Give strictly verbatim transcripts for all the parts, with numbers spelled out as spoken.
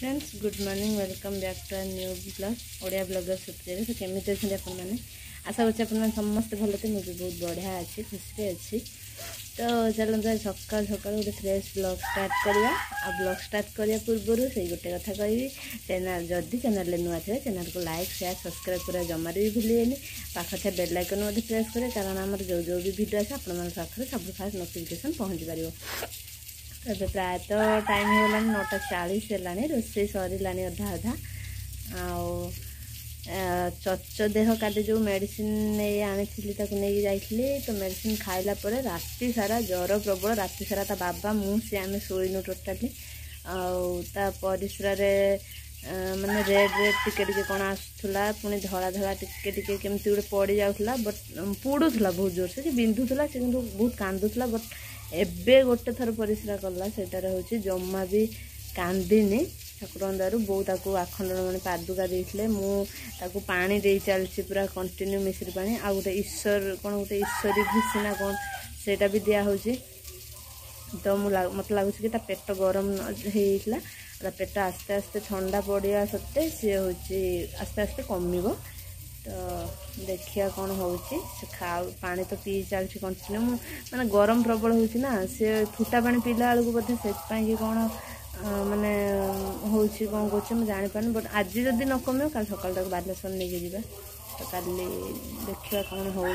Friends good morning welcome back to our new blog Odia blogger Supriya. तो केमिति अच्छे आपण मैंने आशा करते अपन समस्त भल थे मुझे बहुत बढ़िया अच्छी खुशी अच्छी। तो चलते सका सका गोटे फ्रेश ब्लॉग स्टार्ट करवा। आ ब्लॉग स्टार्ट करने पूर्व से गोटे कथा कहि चैनल जदि चैनल नुआ थे चैनल को लाइक शेयर सब्सक्राइब करा जमार भी भूलिए पाखे बेल आइकन प्रेस करें कारण आम जो जो भी वीडियो आसे आप पाखे सब फास्ट नोटिफिकेशन पहुँच पार। तो प्रायतः टाइम होगा नौटा चालीस है रोसे सरला अधा अधा आ चच देह काली जो मेडिसिन नहीं आनी नहीं जाइली। तो मेडिसिन खाइला परे राति सारा जर प्रबल राति सारा ता बाबा मुझे आम शोनु टोटाली आ परिश्रा माने रेड रेड टिके टिके कौन आसूला पुणी धला धला टिके टिके केमती गोटे पड़ जाऊला बट पुड़ूला बहुत जोर से बिंधुला से बहुत कांदुला बट एबे गोटे थर परिश्रा कला सेटार हूँ जमा भी कांदिनी ठाकुर दारू बो ताकू आखंडन मैंने पादुका देते मुझे पानी दे चलती पूरा कंटिन्यू मिश्री पानी आ गोटे ईश्वर कौन गोटे ईश्वरी घुसी ना कौन सेटा भी दिया हो। तो मत लगुच कि पेट गरम होता पेट आस्ते आस्ते ठंडा पड़ा सत्ते सी हूँ आस्ते आस्ते कमिब। तो देखिया कौन हूँ खा पानी तो पी चलती कंटिन्यू माने गरम प्रबल होना सी फुटा पानी पीला बेलू बोधे से कौन माने हूँ कौन कौन जापार बट आज जदि न कम कल सका बालेश्वर नहीं जावा। तो कल देखा कौन हूँ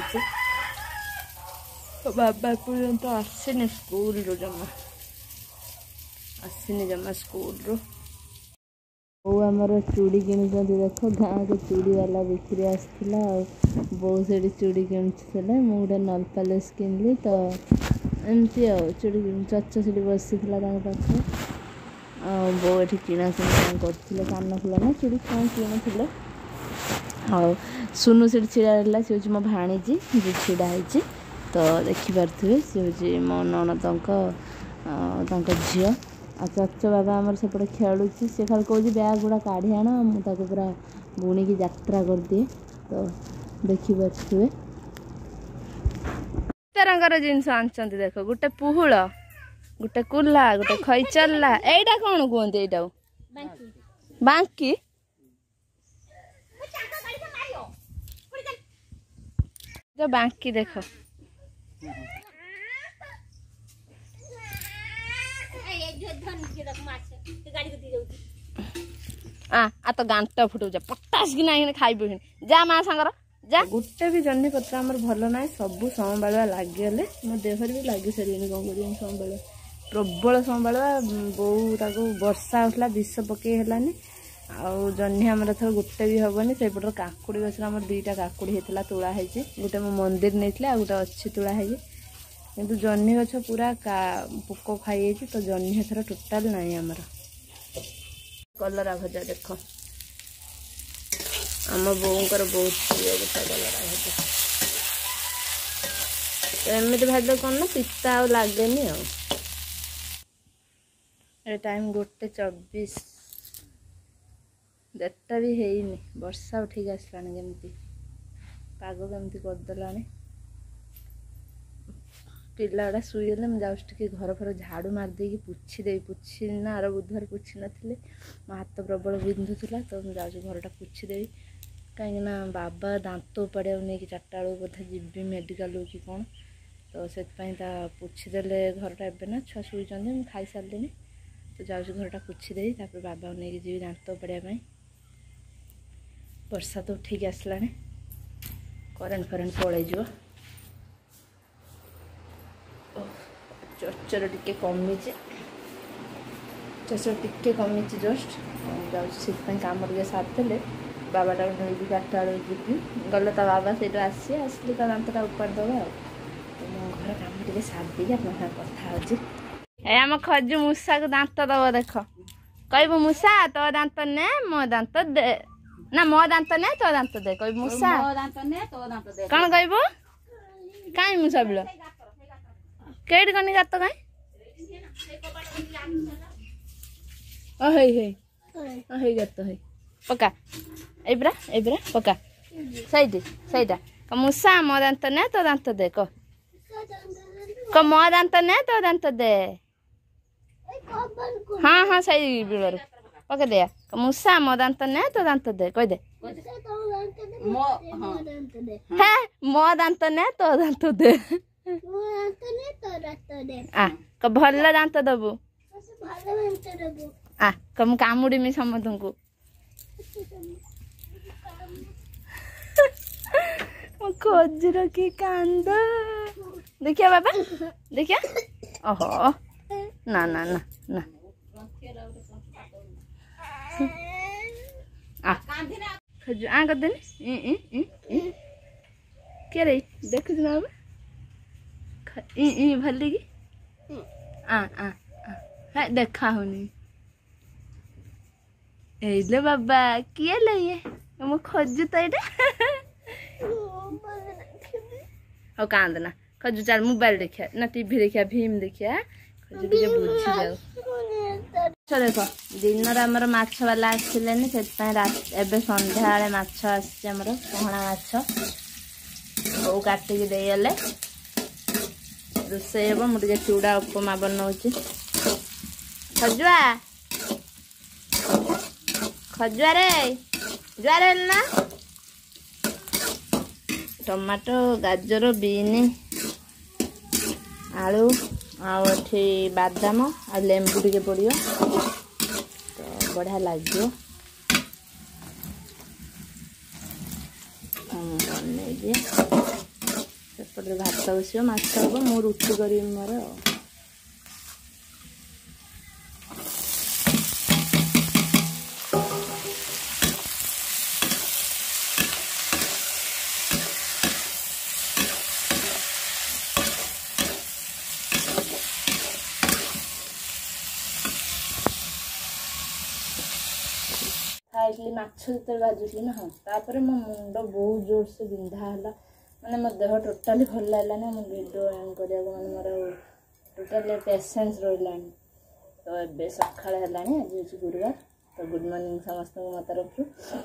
बाबा पर्यंत आसनी स्कूल रू जमा आसनी जमा स्कूल रू बो आमर चूड़ी कि देख गाँव के चूड़ी वाला बिक्री आसला बो से चूड़ी कि मुझे नल पालिश किनली। तो एमती आ चूड़ी चच से बसी पाखे बो ये किणाकिणी करते कान फुल ना चूड़ी कौन किणुले हाँ सुनु से छिड़ा रहा सी हूँ मो भाणीजी जो छिड़ा है। तो देखिपे सी हूँ मो ननद झी आ चच बाबा आमर सेपटे खेलुची सी खाली कौन बैग गुड़ा काढ़ी आना मुझे पूरा बुणी की यात्रा कर दिए। तो देखिपे रंगर जिनस आनते देख गोटे पुहुल गोटे कुला गोटे खैचला एटा कौन कहते एटा बांकी जो बांकी देख आ आ तो गांट फुटू पटास कि ना खाई जा माँ सांगर जा गोटे भी जन्नी पत्र आमर भल ना सब संभाड़ा लगिगले मो देहर भी लगी सारे कौन कर संभाड़ा प्रबल संभाड़ा बो वर्षा होता विष पकई है आउ जह्नी आमर थर गोटे भी हेनी से पटर काकुड़ी गच आम दुईटा काकुड़ी होता तुला गोटे मो मंदिर नहीं आ गोटे अच्छी तुला है कि जह्नी गछ पूरा का पोक खाई तो जह्नी एथर टोटाल नहीं आमर कलरा भजा देख आम बोर बहुत प्रिय गोटा कलरा भजा एमती भाजले कौन ना पिता आ लगे आ टाइम गोटे चौबीस डेटा भी है वर्षा उठिक आसला केमती पाग केमती करदेला पिला गुड़ा शुईगले मुझे घर फर झाड़ू मारदे पोछी दे पोछी ना आर बुधवार पोछी नी मो हाथ प्रबल बिंधुला। तो मुझे घरटा पोछी देवी कहीं बाबा दांत उपाड़ा नहीं चार्टा बेलू बोधे जी मेडिकल कि कौन। तो से पोछीदे घरटा एवं ना छुआ शुई खाई सारे तो जाऊँ घरटा पोछी देवी बाबा नहीं जी दांत उपाड़ा वर्षा तो उठिक आसला करेन्ट फरेन्ट पलि चचर टिके कमी चचर टिके कमी जस्ट जाऊँ कम टे सारे बाबाटा नहीं चार्टा बेलू जी गले तो बाबा से आसी आसली दांतटा उपाड़ दबा मो घर कम टे सारी आप कथा आम खजु मूषा को दांत दब देख कहबू मूषा तो दांत ने मो दांत दे ना मो दांत ने तो दांत दे कह मूषा कौन कहबू कहीं मूषा बिल कईट कनी गात कहीं हे गात है पका एबरा एबरा पका सही सहीटा मूषा मो दांत ने तो दांत दे कह मो दांत ने तो दांत दे हाँ हाँ सही बिलर पके दे मूसा मो दांत ने तो दांत दे कह दे है मो दांत ने तो दांत दे आ क भल दांत दबु आ कम कामुड़ी समस्त को खजूर की कांद देखिया बाबा देखिया ओहो ना ना ना ना आ खजूर आ कर देनी ई ई ई ई के रे देख ना बाबा ई ई भल्ली की आ आ है देखा होनी ए ले बाबा किए ले ये मो खजू तो एटा हो कांदना खजू चल मोबाइल देखिया ना टीवी देखिया भीम देखिया खजू के बुझी जाओ अच्छा देखो दिन आमर माछ वाला आसले एबे संध्या बेले माछ आमर पहणा माछ सब काटिकी देगले रोसे हे मुझे चूड़ा उपमा बनाऊँ खजुआ खजुआ रे जुआर ना टमाटो गाजर बीन आलू आठी बादाम आ लेंबू टे पड़ो तो बढ़िया लगे बन सेपटे भात बस माछ हम मु रुटी करी मोर खाई माछ जो बाजुली ना हाँ तापर मो मुंड बहुत जोर से बिंधा है माने मो देह टोटाली भल लगे मो वीडियो एंड करिया माने मोर टोटाली पेशेंस रहा तो ए सका है आज हूँ गुरुवार तो गुड मॉर्निंग समस्त मो तरफ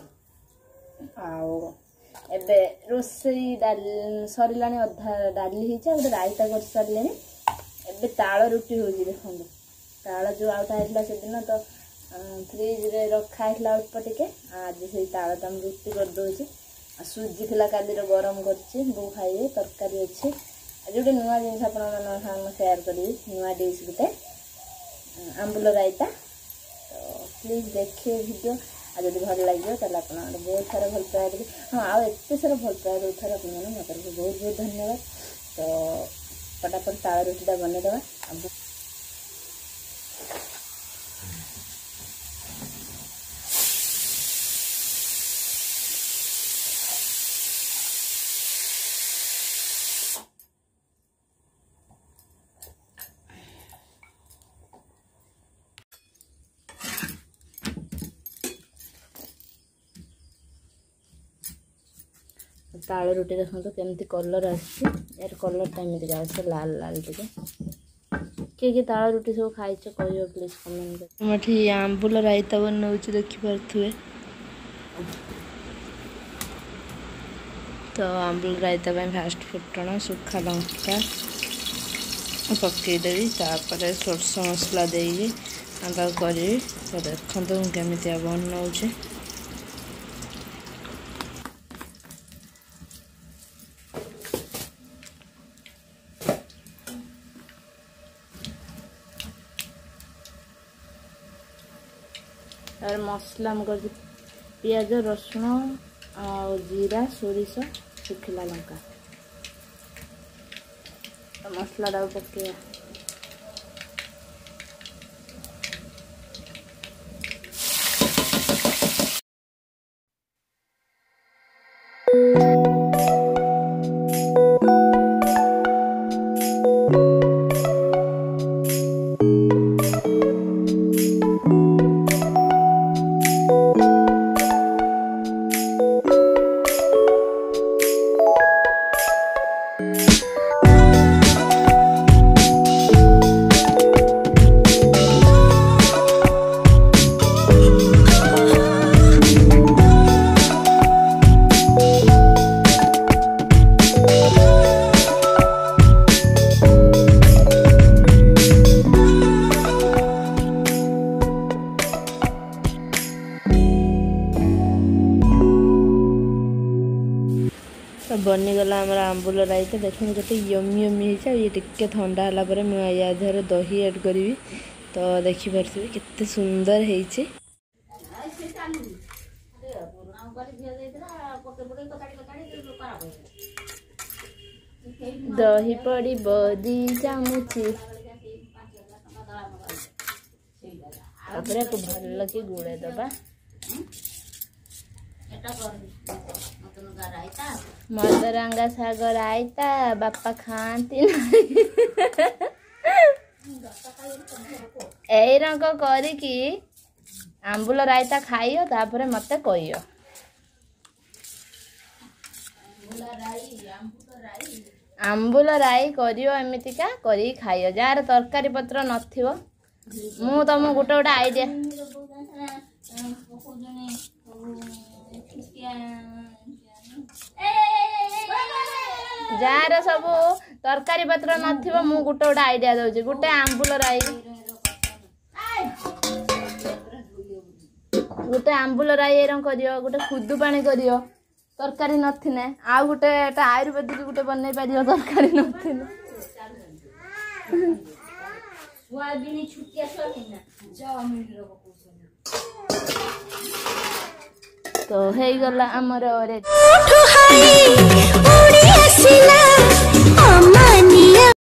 आबे रोसई सरला अधा डाली गोटे रायता कर सारे एबे ताल रुटी हो देखो ताल जो आउटा है से दिन तो फ्रिज रे रखा है अल्प टिके आज से ताल तो रुटी कर दे सुजी थी काली गरम कर खाइए तरकारी अच्छे आज गोटे नुआ जिन सेयार करी नुआ डिश गोटे आंबुल रायता तो प्लीज देखिए वीडियो आज जब भल लगे तो आप बहुत सारा भल पाए हाँ आउ एत सारा भल पाए रोथार आप मत बहुत बहुत धन्यवाद तो फटाफट ताल रुटीटा बनईदे ताल रुटी देखो तो केमती कलर आर कलर टाइम आसे लाल लाल टे किए किए ताल रुटी सब खाई कह प्लीज कमेंट कर आंबुल रायता बनाऊँ देखिपे तो आंबुल रायता फास्ट फुटण सुखा लंका पकईदेवी तापर सोरस मसला देगी करी तो देखो केमी बनाऊँ और मसला कर पियाज रसुण आ जीरा सोरिष शुखिला लंका तो मसला पके बनीगला आमर आंबुल रायता देखो केते यमी यमी होइछा ये टिके ठंडा हला परे मु या देहरे दही ऐड करी तो देखि परथि केते सुंदर हेइछे। दही पड़ी बदी चामुची तापर को भल के गुड़े दबा मदरंगा शाग रायता बापा खाती यही रंग करिकी आंबुल रायता खाइयो तापर मते कहियो। आंबुल राई करियो एमितिका करी खाइयो जार तरकारी पत्र नथिवो मु तुम गोटे गोटे आइडिया जार सब तरकारी पत्र नथिवो मु गोटे गोटे आइडिया दउची गोटे आंबुल राई गोटे आंबुल राई एरं करियो गोटे खुदु पानी करियो तरकारी नथिने आ गोटे आयुर्वेदिक गोटे बनै पारियो तरकारी नथिने तो हे गला हमर रे